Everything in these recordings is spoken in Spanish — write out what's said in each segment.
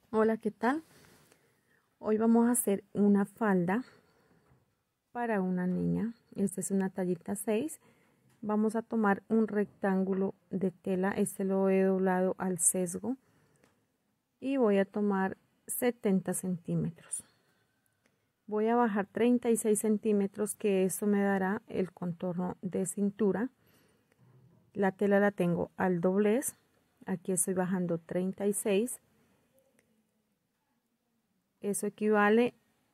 Hola, ¿qué tal? Hoy vamos a hacer una falda para una niña. Esta es una tallita 6. Vamos a tomar un rectángulo de tela. Este lo he doblado al sesgo y voy a tomar 70 centímetros. Voy a bajar 36 centímetros, que eso me dará el contorno de cintura. La tela la tengo al doblez. Aquí estoy bajando 36. Eso equivale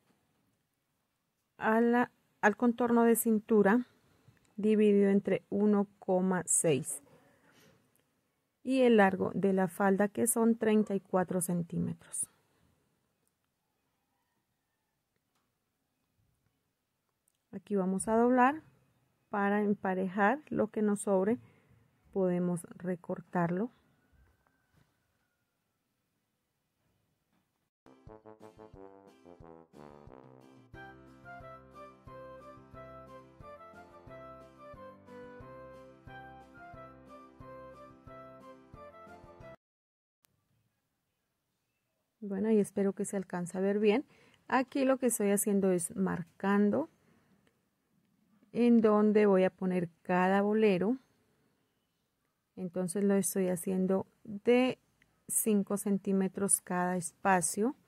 al contorno de cintura dividido entre 1,6 y el largo de la falda, que son 34 centímetros. Aquí vamos a doblar para emparejar. Lo que nos sobre podemos recortarlo. Bueno, y espero que se alcance a ver bien. Aquí lo que estoy haciendo es marcando en donde voy a poner cada bolero. Entonces lo estoy haciendo de 5 centímetros cada espacio.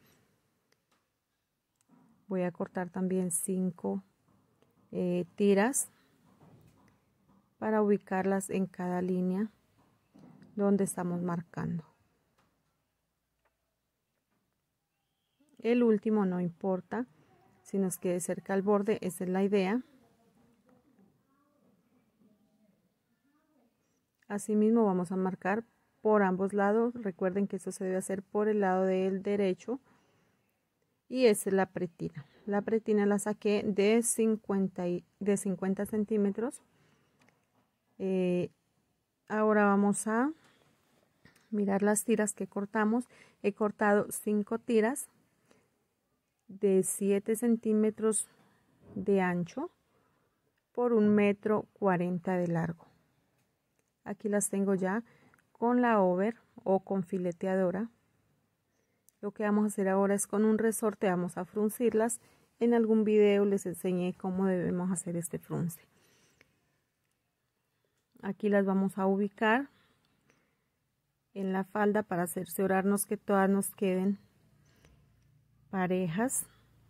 Voy a cortar también 5 tiras para ubicarlas en cada línea donde estamos marcando. El último no importa, si nos quede cerca al borde, esa es la idea. Asimismo vamos a marcar por ambos lados. Recuerden que esto se debe hacer por el lado del derecho. Y esa es la pretina. La pretina la saqué de 50 centímetros. Ahora vamos a mirar las tiras que cortamos. He cortado 5 tiras de 7 centímetros de ancho por 1,40 m de largo. Aquí las tengo ya con la over o con fileteadora. Lo que vamos a hacer ahora es con un resorte vamos a fruncirlas. En algún video les enseñé cómo debemos hacer este frunce. Aquí las vamos a ubicar en la falda para cerciorarnos que todas nos queden parejas.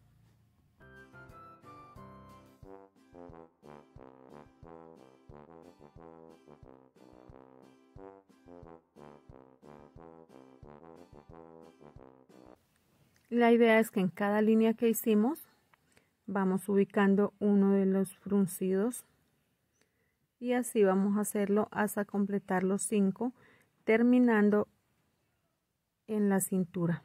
La idea es que en cada línea que hicimos vamos ubicando uno de los fruncidos y así vamos a hacerlo hasta completar los 5, terminando en la cintura.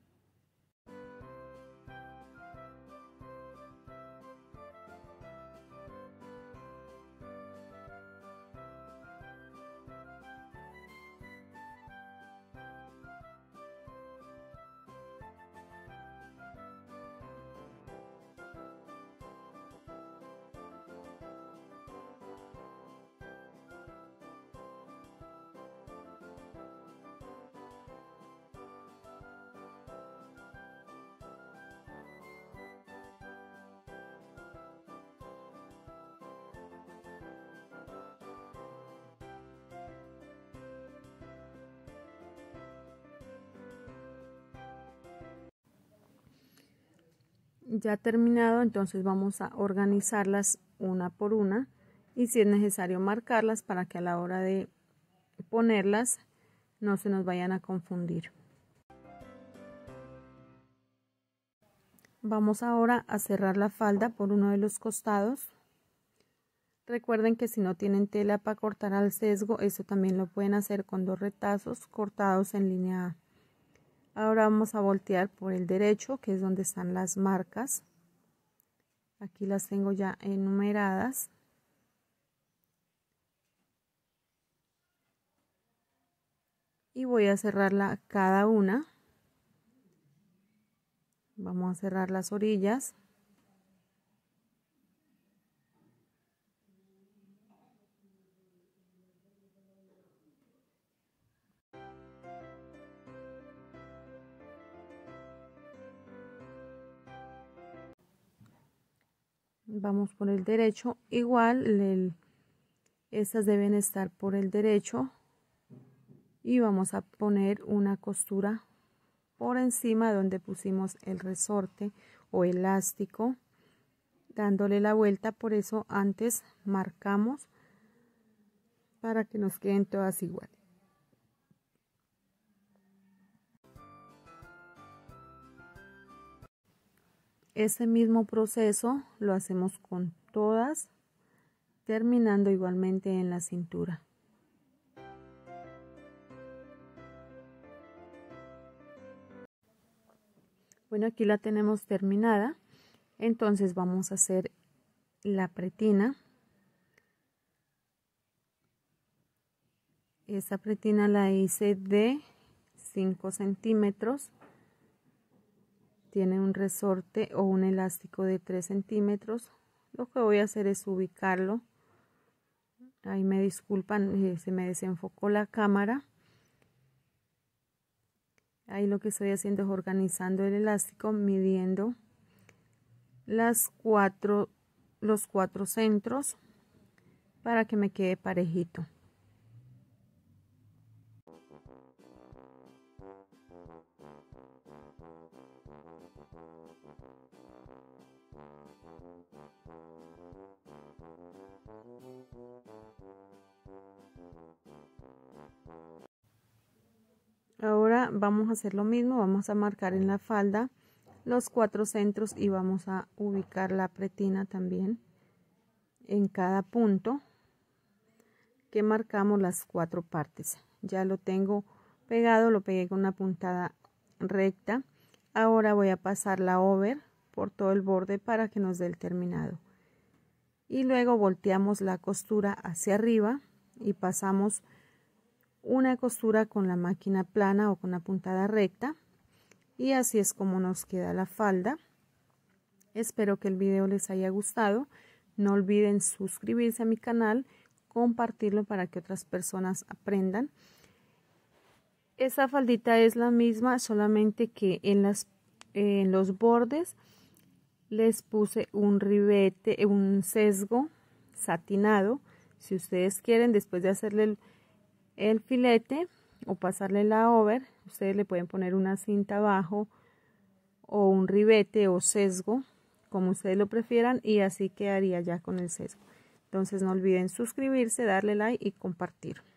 Ya terminado, entonces vamos a organizarlas una por una y si es necesario marcarlas para que a la hora de ponerlas no se nos vayan a confundir. Vamos ahora a cerrar la falda por uno de los costados. Recuerden que si no tienen tela para cortar al sesgo, eso también lo pueden hacer con 2 retazos cortados en línea A. Ahora vamos a voltear por el derecho, que es donde están las marcas. Aquí las tengo ya enumeradas. Y voy a cerrarla cada una. Vamos a cerrar las orillas. Vamos por el derecho, igual estas deben estar por el derecho y vamos a poner una costura por encima donde pusimos el resorte o elástico, dándole la vuelta. Por eso antes marcamos para que nos queden todas iguales. Este mismo proceso lo hacemos con todas, terminando igualmente en la cintura. Bueno, aquí la tenemos terminada. Entonces vamos a hacer la pretina. Esta pretina la hice de 5 centímetros. Tiene un resorte o un elástico de 3 centímetros. Lo que voy a hacer es ubicarlo. Ahí me disculpan, se me desenfocó la cámara. Ahí lo que estoy haciendo es organizando el elástico, midiendo los cuatro centros para que me quede parejito. Ahora vamos a hacer lo mismo, vamos a marcar en la falda los 4 centros y vamos a ubicar la pretina también en cada punto que marcamos las 4 partes. Ya lo tengo pegado, lo pegué con una puntada recta. Ahora voy a pasar la over por todo el borde para que nos dé el terminado. Y luego volteamos la costura hacia arriba y pasamos una costura con la máquina plana o con la puntada recta. Y así es como nos queda la falda. Espero que el video les haya gustado. No olviden suscribirse a mi canal, compartirlo para que otras personas aprendan. Esta faldita es la misma, solamente que en los bordes les puse un ribete, un sesgo satinado. Si ustedes quieren, después de hacerle el filete o pasarle la over, ustedes le pueden poner una cinta abajo o un ribete o sesgo, como ustedes lo prefieran, y así quedaría ya con el sesgo. Entonces no olviden suscribirse, darle like y compartir.